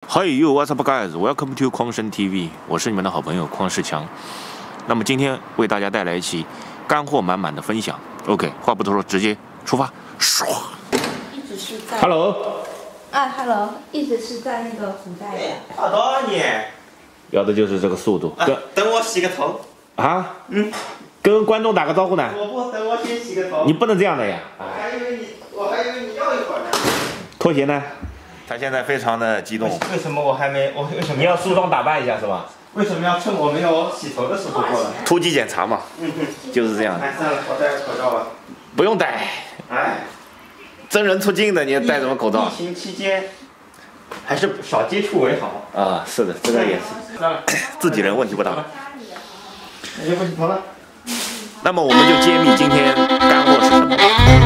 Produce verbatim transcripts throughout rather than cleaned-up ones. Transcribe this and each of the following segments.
Hey you, what's up, guys? Welcome to 匡声 T V， 我是你们的好朋友匡世强。那么今天为大家带来一期干货满满的分享。OK， 话不多说，直接出发。唰！ 一直是在 Hello。 啊 ，Hello， 一直是在那个古代的。 好多年。 要的就是这个速度。 啊、等我洗个头。 啊？ 嗯。 跟观众打个招呼呢。 我不，等我先洗个头。 你不能这样的呀。 我还以为你，我还以为你要一会儿呢。 拖鞋呢？他现在非常的激动。 为什么我还没？我为什么你要梳妆打扮一下是吧？ 为什么要趁我没有洗头的时候过来？ 突击检查嘛。 嗯哼， 就是这样的。 哎，算了，我戴口罩吧。 不用戴。 哎， 真人出镜的，你戴什么口罩？ 疫情期间，还是少接触为好。 啊，是的，这个也是。 算了， 自己人问题不大。 那就不洗头了。 那么我们就揭秘今天干货是什么。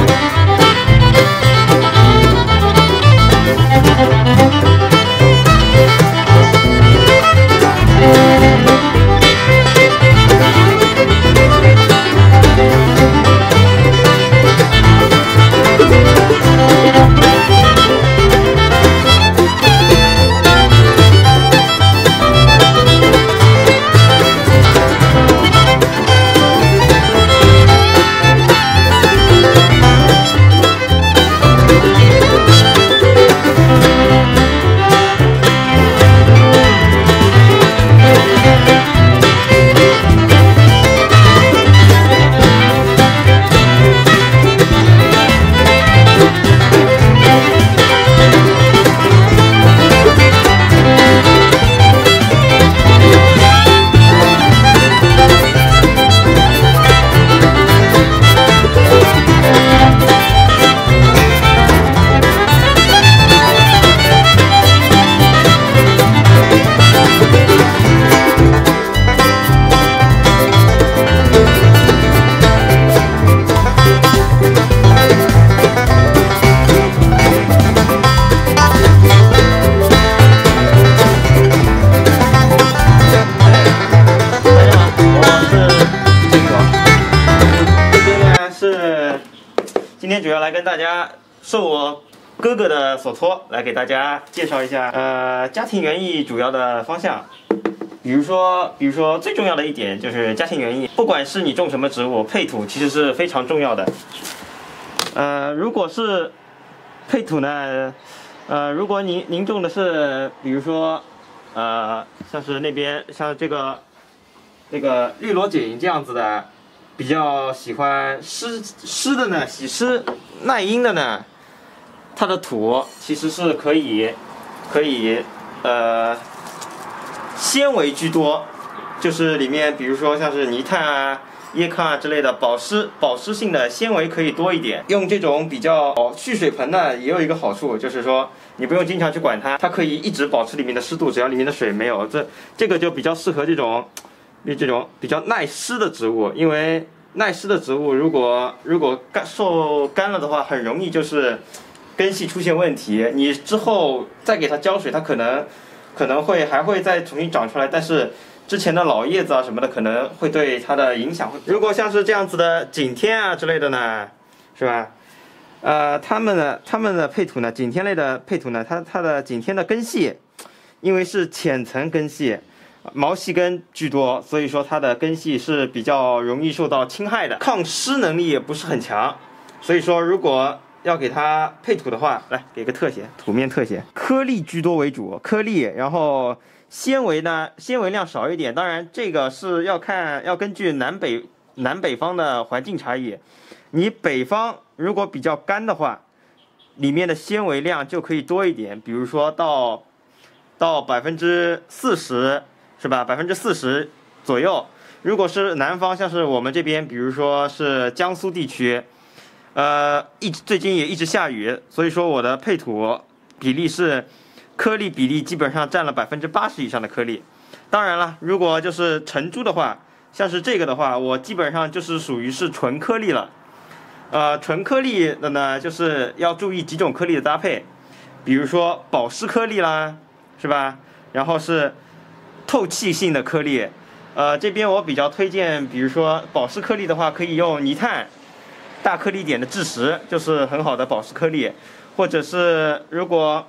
今天主要来跟大家受我哥哥的所托，来给大家介绍一下呃家庭园艺主要的方向。比如说，比如说最重要的一点就是家庭园艺，不管是你种什么植物，配土其实是非常重要的。呃，如果是配土呢，呃，如果您您种的是比如说呃像是那边像这个这个绿萝锦这样子的。比较喜欢湿湿的呢，喜湿耐阴的呢，它的土其实是可以可以呃纤维居多，就是里面比如说像是泥炭啊、椰糠啊之类的保湿保湿性的纤维可以多一点。用这种比较蓄水盆呢，也有一个好处，就是说你不用经常去管它，它可以一直保持里面的湿度，只要里面的水没有，这这个就比较适合这种。这种比较耐湿的植物，因为耐湿的植物如果如果干受干了的话，很容易就是根系出现问题。你之后再给它浇水，它可能可能会还会再重新长出来，但是之前的老叶子啊什么的可能会对它的影响会。如果像是这样子的景天啊之类的呢，是吧？呃，它们的它们的配土呢，景天类的配土呢，它它的景天的根系，因为是浅层根系。毛细根居多，所以说它的根系是比较容易受到侵害的，抗湿能力也不是很强。所以说，如果要给它配土的话，来给个特写，土面特写，颗粒居多为主，颗粒，然后纤维呢，纤维量少一点。当然，这个是要看要根据南北南北方的环境差异。你北方如果比较干的话，里面的纤维量就可以多一点，比如说到到百分之四十。是吧？百分之四十左右。如果是南方，像是我们这边，比如说是江苏地区，呃，一最近也一直下雨，所以说我的配土比例是颗粒比例基本上占了百分之八十以上的颗粒。当然了，如果就是成株的话，像是这个的话，我基本上就是属于是纯颗粒了。呃，纯颗粒的呢，就是要注意几种颗粒的搭配，比如说保湿颗粒啦，是吧？然后是透气性的颗粒，呃，这边我比较推荐，比如说保湿颗粒的话，可以用泥炭，大颗粒点的蛭石，就是很好的保湿颗粒，或者是如果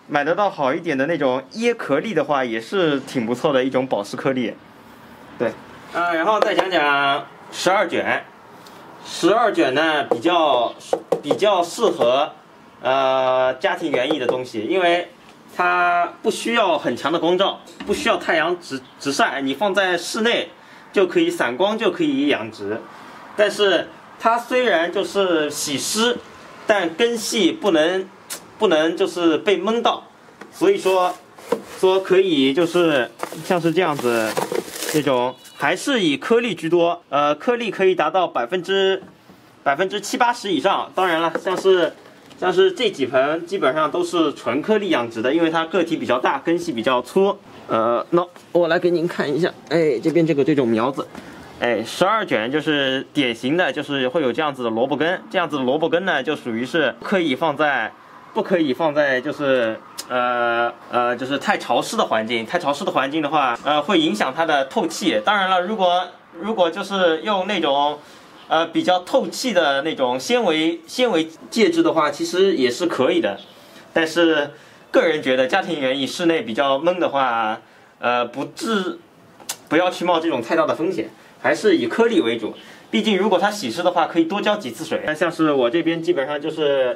买得到好一点的那种椰壳粒的话，也是挺不错的一种保湿颗粒。对，啊、呃，然后再讲讲十二卷。十二卷呢比较比较适合呃家庭园艺的东西，因为它不需要很强的光照，不需要太阳直直晒，你放在室内就可以散光就可以养殖。但是它虽然就是喜湿，但根系不能不能就是被闷到，所以说说可以就是像是这样子这种。还是以颗粒居多，呃，颗粒可以达到百分之百分之七八十以上。当然了，像是像是这几盆基本上都是纯颗粒养殖的，因为它个体比较大，根系比较粗。呃，那我来给您看一下，哎，这边这个这种苗子，哎，十二卷就是典型的，就是会有这样子的萝卜根，这样子的萝卜根呢，就属于是可以放在。不可以放在就是呃呃就是太潮湿的环境，太潮湿的环境的话，呃会影响它的透气。当然了，如果如果就是用那种呃比较透气的那种纤维纤维介质的话，其实也是可以的。但是个人觉得家庭园艺室内比较闷的话，呃不致不要去冒这种太大的风险，还是以颗粒为主。毕竟如果它喜湿的话，可以多浇几次水。像是我这边基本上就是。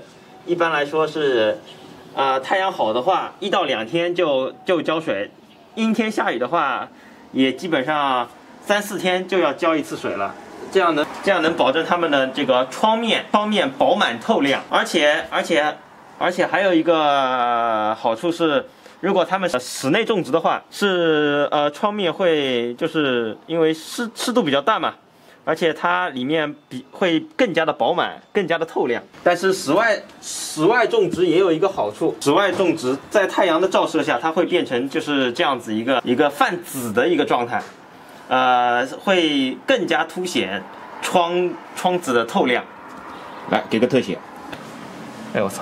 一般来说是，呃，太阳好的话，一到两天就就浇水；阴天下雨的话，也基本上三四天就要浇一次水了。这样能这样能保证它们的这个窗面窗面饱满透亮，而且而且而且还有一个好处是，如果它们室内种植的话，是呃窗面会就是因为湿湿度比较大嘛。而且它里面比会更加的饱满，更加的透亮。但是室外室外种植也有一个好处，室外种植在太阳的照射下，它会变成就是这样子一个一个泛紫的一个状态，呃，会更加凸显窗窗子的透亮。 来，给个特写。 哎我操！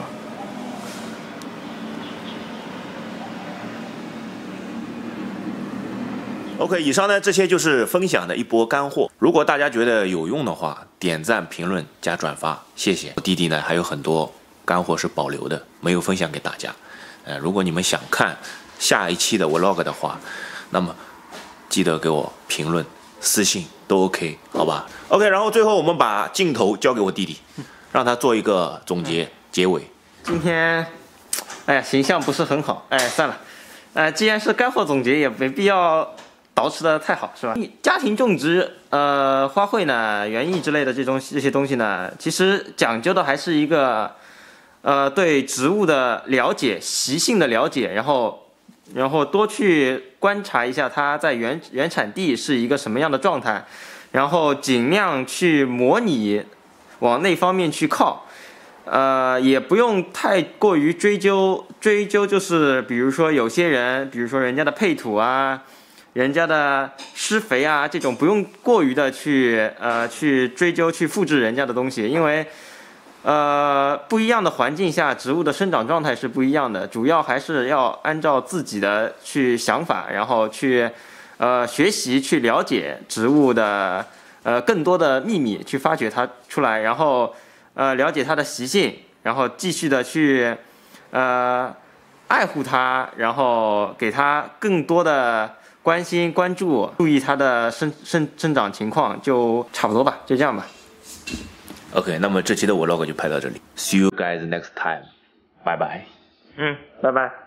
OK， 以上呢这些就是分享的一波干货。如果大家觉得有用的话，点赞、评论加转发，谢谢。弟弟呢还有很多干货是保留的，没有分享给大家。呃，如果你们想看下一期的 vlog 的话，那么记得给我评论、私信都 OK， 好吧 ？OK， 然后最后我们把镜头交给我弟弟，让他做一个总结结尾。 今天，哎呀，形象不是很好，哎，算了，呃，既然是干货总结，也没必要。 捯饬的太好是吧？家庭种植，呃，花卉呢、园艺之类的这种这些东西呢，其实讲究的还是一个，呃，对植物的了解、习性的了解，然后，然后多去观察一下它在原原产地是一个什么样的状态，然后尽量去模拟，往那方面去靠，呃，也不用太过于追究追究，就是比如说有些人，比如说人家的配土啊。 人家的施肥啊，这种不用过于的去呃去追究、去复制人家的东西，因为呃不一样的环境下，植物的生长状态是不一样的。主要还是要按照自己的去想法，然后去呃学习、去了解植物的呃更多的秘密，去发掘它出来，然后呃了解它的习性，然后继续的去呃爱护它，然后给它更多的。 关心、关注、注意它的生生生长情况，就差不多吧，就这样吧。 OK， 那么这期的 vlog 就拍到这里 ，See you guys next time，拜拜。 嗯，拜拜。